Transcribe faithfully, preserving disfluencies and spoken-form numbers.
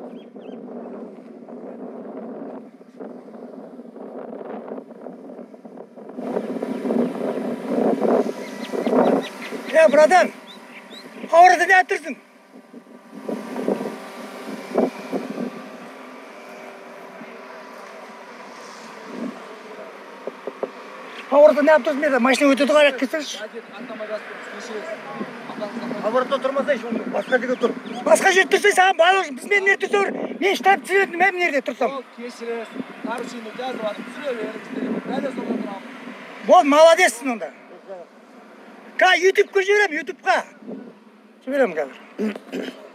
Ya birader, orada ne yaptırsın? Orada ne yaptırsın dedi, maşina ötürdü karak kesilmiş. Avarda durmasa iş olmuyor. Başka yerde dur. Başka жерде тұрсай саған байлық біз мен nerede тұр? Мен штаб түсіретін мен nerede тұрсам? Ол кешіріңіз, нарушение жазып жатып түсіре беріңіздер. Мен де сонда тұрамын. Бол, молодецсің онда. Ка, ютубқа жіберем, ютубқа. Жіберем қазір.